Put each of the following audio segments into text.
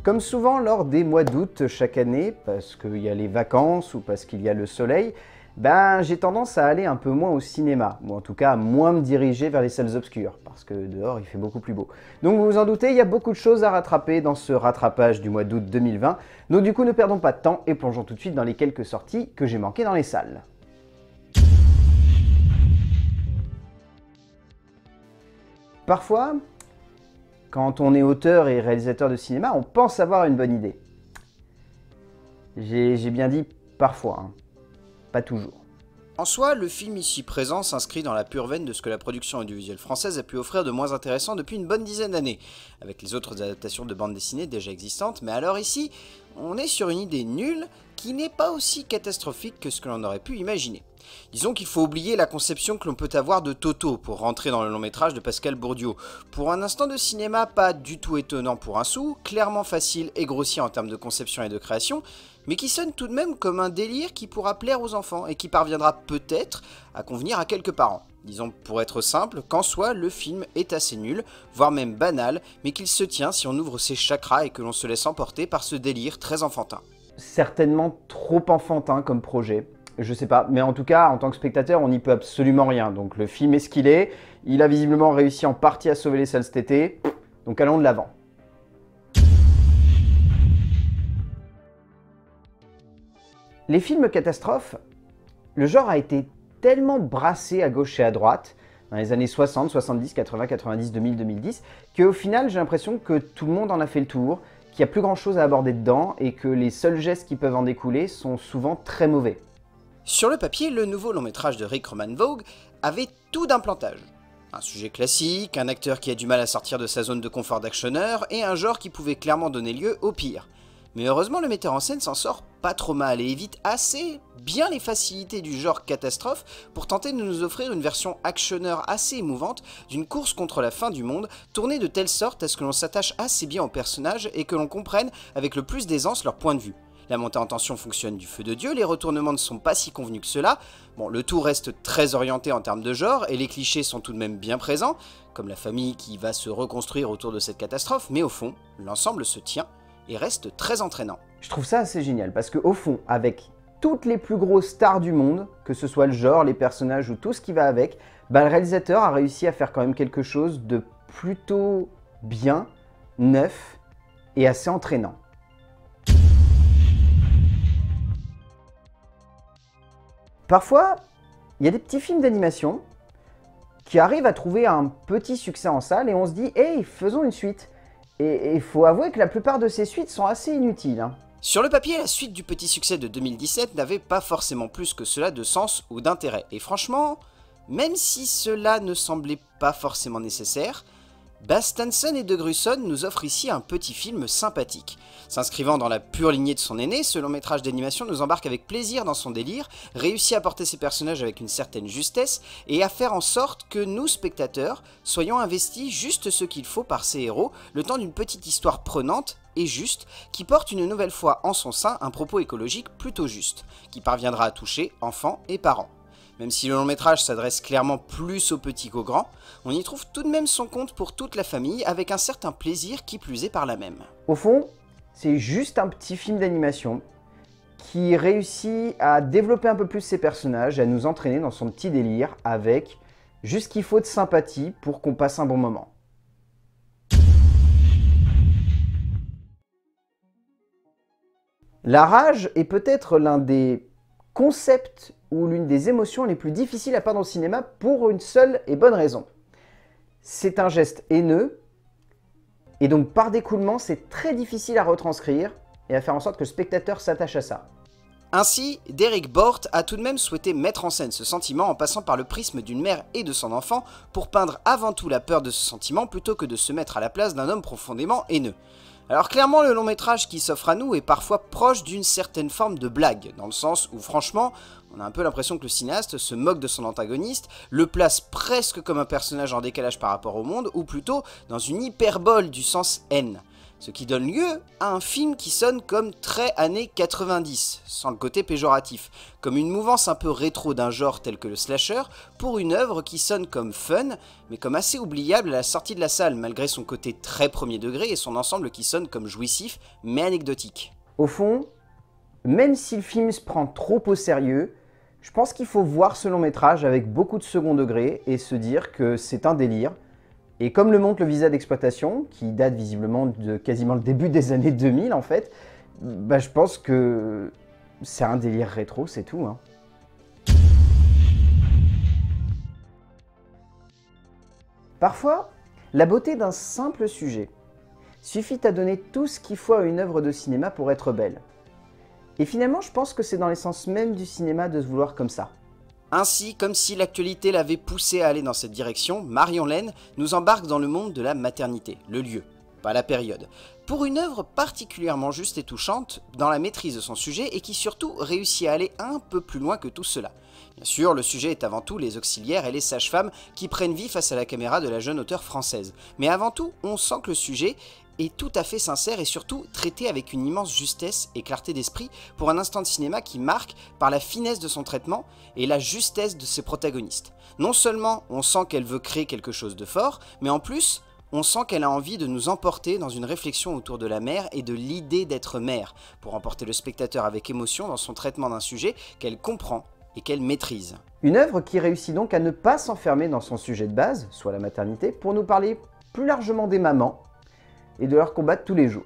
Comme souvent lors des mois d'août chaque année, parce qu'il y a les vacances ou parce qu'il y a le soleil, j'ai tendance à aller un peu moins au cinéma, ou en tout cas à moins me diriger vers les salles obscures, parce que dehors il fait beaucoup plus beau. Donc vous vous en doutez, il y a beaucoup de choses à rattraper dans ce rattrapage du mois d'août 2020, donc du coup ne perdons pas de temps et plongeons tout de suite dans les quelques sorties que j'ai manquées dans les salles. Parfois, quand on est auteur et réalisateur de cinéma, on pense avoir une bonne idée. J'ai bien dit parfois, hein. Pas toujours. En soi, le film ici présent s'inscrit dans la pure veine de ce que la production audiovisuelle française a pu offrir de moins intéressant depuis une bonne dizaine d'années, avec les autres adaptations de bandes dessinées déjà existantes, mais alors ici, on est sur une idée nulle qui n'est pas aussi catastrophique que ce que l'on aurait pu imaginer. Disons qu'il faut oublier la conception que l'on peut avoir de Toto pour rentrer dans le long métrage de Pascal Bourdieu. Pour un instant de cinéma pas du tout étonnant pour un sou, clairement facile et grossier en termes de conception et de création, mais qui sonne tout de même comme un délire qui pourra plaire aux enfants et qui parviendra peut-être à convenir à quelques parents. Disons pour être simple, qu'en soi le film est assez nul, voire même banal, mais qu'il se tient si on ouvre ses chakras et que l'on se laisse emporter par ce délire très enfantin. Certainement trop enfantin comme projet, je sais pas, mais en tout cas en tant que spectateur on n'y peut absolument rien, donc le film est ce qu'il est, il a visiblement réussi en partie à sauver les salles cet été, donc allons de l'avant. Les films catastrophes, le genre a été tellement brassé à gauche et à droite, dans les années 60, 70, 80, 90, 2000, 2010, qu'au final j'ai l'impression que tout le monde en a fait le tour, qu'il n'y a plus grand chose à aborder dedans et que les seuls gestes qui peuvent en découler sont souvent très mauvais. Sur le papier, le nouveau long métrage de Rick Roman Vogue avait tout d'un plantage. Un sujet classique, un acteur qui a du mal à sortir de sa zone de confort d'actionneur et un genre qui pouvait clairement donner lieu au pire. Mais heureusement, le metteur en scène s'en sort pas trop mal et évite assez bien les facilités du genre catastrophe pour tenter de nous offrir une version actionneur assez émouvante d'une course contre la fin du monde, tournée de telle sorte à ce que l'on s'attache assez bien aux personnages et que l'on comprenne avec le plus d'aisance leur point de vue. La montée en tension fonctionne du feu de Dieu, les retournements ne sont pas si convenus que cela, bon, le tout reste très orienté en termes de genre et les clichés sont tout de même bien présents, comme la famille qui va se reconstruire autour de cette catastrophe, mais au fond, l'ensemble se tient et reste très entraînant. Je trouve ça assez génial parce qu'au fond, avec toutes les plus grosses stars du monde, que ce soit le genre, les personnages ou tout ce qui va avec, le réalisateur a réussi à faire quand même quelque chose de plutôt bien, neuf et assez entraînant. Parfois, il y a des petits films d'animation qui arrivent à trouver un petit succès en salle et on se dit « Hey, faisons une suite !» Et il faut avouer que la plupart de ces suites sont assez inutiles, hein. Sur le papier, la suite du petit succès de 2017 n'avait pas forcément plus que cela de sens ou d'intérêt. Et franchement, même si cela ne semblait pas forcément nécessaire, Baz Stanson et De Grusson nous offrent ici un petit film sympathique. S'inscrivant dans la pure lignée de son aîné, ce long métrage d'animation nous embarque avec plaisir dans son délire, réussit à porter ses personnages avec une certaine justesse et à faire en sorte que nous, spectateurs, soyons investis juste ce qu'il faut par ces héros, le temps d'une petite histoire prenante et juste, qui porte une nouvelle fois en son sein un propos écologique plutôt juste, qui parviendra à toucher enfants et parents. Même si le long métrage s'adresse clairement plus aux petits qu'aux grands, on y trouve tout de même son compte pour toute la famille avec un certain plaisir qui plus est par là même. Au fond, c'est juste un petit film d'animation qui réussit à développer un peu plus ses personnages et à nous entraîner dans son petit délire avec juste ce qu'il faut de sympathie pour qu'on passe un bon moment. La rage est peut-être l'un des concepts ou l'une des émotions les plus difficiles à peindre au cinéma pour une seule et bonne raison. C'est un geste haineux, et donc par découlement, c'est très difficile à retranscrire et à faire en sorte que le spectateur s'attache à ça. Ainsi, Derek Bort a tout de même souhaité mettre en scène ce sentiment en passant par le prisme d'une mère et de son enfant pour peindre avant tout la peur de ce sentiment plutôt que de se mettre à la place d'un homme profondément haineux. Alors clairement, le long métrage qui s'offre à nous est parfois proche d'une certaine forme de blague, dans le sens où franchement, on a un peu l'impression que le cinéaste se moque de son antagoniste, le place presque comme un personnage en décalage par rapport au monde, ou plutôt dans une hyperbole du sens haine. ce qui donne lieu à un film qui sonne comme très années 90, sans le côté péjoratif, comme une mouvance un peu rétro d'un genre tel que le slasher, pour une œuvre qui sonne comme fun, mais comme assez oubliable à la sortie de la salle, malgré son côté très premier degré et son ensemble qui sonne comme jouissif, mais anecdotique. Au fond, même si le film se prend trop au sérieux, je pense qu'il faut voir ce long métrage avec beaucoup de second degré et se dire que c'est un délire. Et comme le montre le visa d'exploitation, qui date visiblement de quasiment le début des années 2000 en fait, bah je pense que c'est un délire rétro, c'est tout, hein. Parfois, la beauté d'un simple sujet suffit à donner tout ce qu'il faut à une œuvre de cinéma pour être belle. Et finalement, je pense que c'est dans l'essence même du cinéma de se vouloir comme ça. Ainsi, comme si l'actualité l'avait poussé à aller dans cette direction, Marion Lenne nous embarque dans le monde de la maternité, le lieu, pas la période, pour une œuvre particulièrement juste et touchante dans la maîtrise de son sujet et qui surtout réussit à aller un peu plus loin que tout cela. Bien sûr, le sujet est avant tout les auxiliaires et les sages-femmes qui prennent vie face à la caméra de la jeune auteure française. Mais avant tout, on sent que le sujet est tout à fait sincère et surtout traité avec une immense justesse et clarté d'esprit pour un instant de cinéma qui marque par la finesse de son traitement et la justesse de ses protagonistes. Non seulement on sent qu'elle veut créer quelque chose de fort, mais en plus, on sent qu'elle a envie de nous emporter dans une réflexion autour de la mère et de l'idée d'être mère, pour emporter le spectateur avec émotion dans son traitement d'un sujet qu'elle comprend et qu'elle maîtrise. Une œuvre qui réussit donc à ne pas s'enfermer dans son sujet de base, soit la maternité, pour nous parler plus largement des mamans et de leur combat de tous les jours.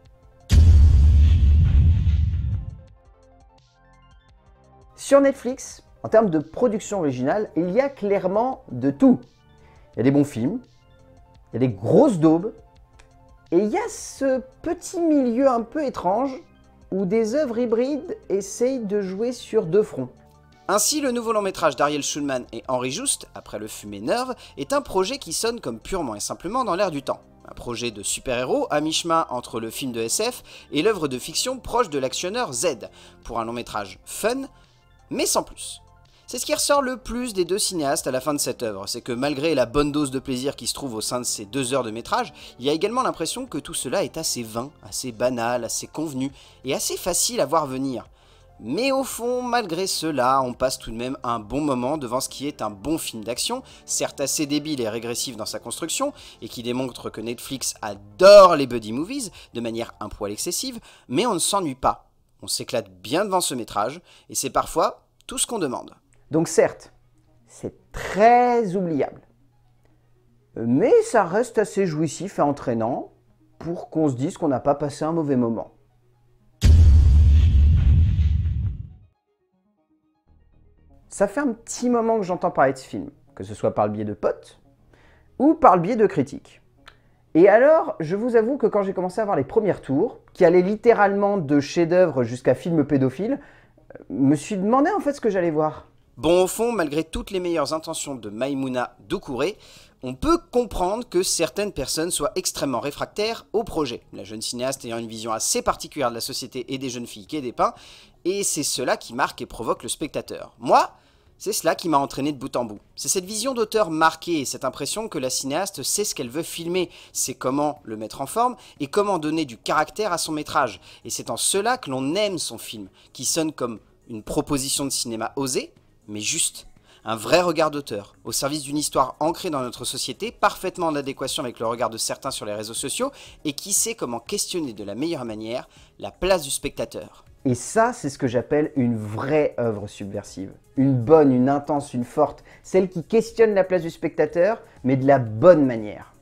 Sur Netflix, en termes de production originale, il y a clairement de tout. Il y a des bons films, il y a des grosses daubes, et il y a ce petit milieu un peu étrange où des œuvres hybrides essayent de jouer sur deux fronts. Ainsi, le nouveau long métrage d'Ariel Schulman et Henri Juste, après Le Fumé Nerve, est un projet qui sonne comme purement et simplement dans l'air du temps. Un projet de super-héros à mi-chemin entre le film de SF et l'œuvre de fiction proche de l'actionneur Z, pour un long métrage fun, mais sans plus. C'est ce qui ressort le plus des deux cinéastes à la fin de cette œuvre, c'est que malgré la bonne dose de plaisir qui se trouve au sein de ces 2 heures de métrage, il y a également l'impression que tout cela est assez vain, assez banal, assez convenu et assez facile à voir venir. Mais au fond, malgré cela, on passe tout de même un bon moment devant ce qui est un bon film d'action, certes assez débile et régressif dans sa construction, et qui démontre que Netflix adore les buddy movies de manière un poil excessive, mais on ne s'ennuie pas. On s'éclate bien devant ce métrage, et c'est parfois tout ce qu'on demande. Donc certes, c'est très oubliable, mais ça reste assez jouissif et entraînant pour qu'on se dise qu'on n'a pas passé un mauvais moment. Ça fait un petit moment que j'entends parler de ce film, que ce soit par le biais de potes ou par le biais de critiques. Et alors, je vous avoue que quand j'ai commencé à voir les premiers tours, qui allaient littéralement de chef-d'œuvre jusqu'à film pédophile, me suis demandé en fait ce que j'allais voir. Bon, au fond, malgré toutes les meilleures intentions de Maïmouna Doucouré, on peut comprendre que certaines personnes soient extrêmement réfractaires au projet, la jeune cinéaste ayant une vision assez particulière de la société et des jeunes filles qu'elle dépeint, et c'est cela qui marque et provoque le spectateur. Moi, c'est cela qui m'a entraîné de bout en bout. C'est cette vision d'auteur marquée et cette impression que la cinéaste sait ce qu'elle veut filmer, c'est comment le mettre en forme et comment donner du caractère à son métrage. Et c'est en cela que l'on aime son film, qui sonne comme une proposition de cinéma osée, mais juste. Un vrai regard d'auteur, au service d'une histoire ancrée dans notre société, parfaitement en adéquation avec le regard de certains sur les réseaux sociaux, et qui sait comment questionner de la meilleure manière la place du spectateur. Et ça, c'est ce que j'appelle une vraie œuvre subversive. Une bonne, une intense, une forte. Celle qui questionne la place du spectateur, mais de la bonne manière.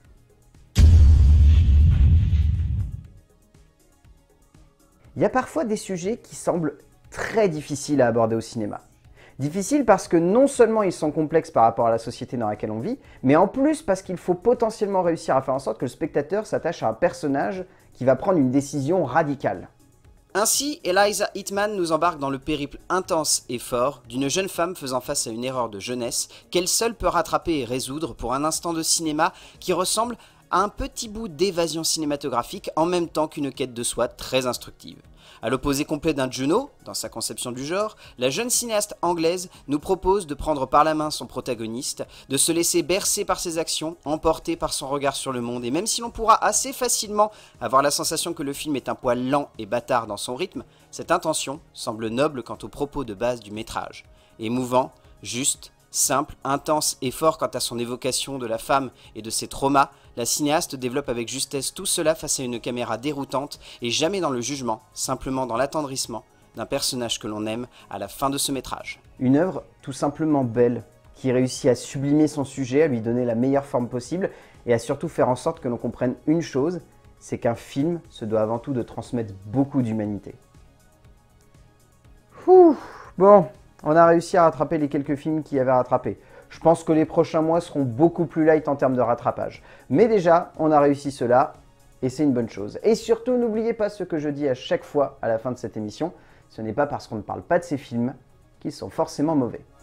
Il y a parfois des sujets qui semblent très difficiles à aborder au cinéma. Difficiles parce que non seulement ils sont complexes par rapport à la société dans laquelle on vit, mais en plus parce qu'il faut potentiellement réussir à faire en sorte que le spectateur s'attache à un personnage qui va prendre une décision radicale. Ainsi, Eliza Hittman nous embarque dans le périple intense et fort d'une jeune femme faisant face à une erreur de jeunesse qu'elle seule peut rattraper et résoudre pour un instant de cinéma qui ressemble a un petit bout d'évasion cinématographique en même temps qu'une quête de soi très instructive. À l'opposé complet d'un Juno, dans sa conception du genre, la jeune cinéaste anglaise nous propose de prendre par la main son protagoniste, de se laisser bercer par ses actions, emporter par son regard sur le monde, et même si l'on pourra assez facilement avoir la sensation que le film est un poil lent et bâtard dans son rythme, cette intention semble noble quant aux propos de base du métrage. Émouvant, juste, simple, intense et fort quant à son évocation de la femme et de ses traumas, la cinéaste développe avec justesse tout cela face à une caméra déroutante et jamais dans le jugement, simplement dans l'attendrissement d'un personnage que l'on aime à la fin de ce métrage. Une œuvre tout simplement belle, qui réussit à sublimer son sujet, à lui donner la meilleure forme possible et à surtout faire en sorte que l'on comprenne une chose, c'est qu'un film se doit avant tout de transmettre beaucoup d'humanité. Bon, on a réussi à rattraper les quelques films qu'il y avait à rattraper. Je pense que les prochains mois seront beaucoup plus light en termes de rattrapage. Mais déjà, on a réussi cela, et c'est une bonne chose. Et surtout, n'oubliez pas ce que je dis à chaque fois à la fin de cette émission, ce n'est pas parce qu'on ne parle pas de ces films qu'ils sont forcément mauvais.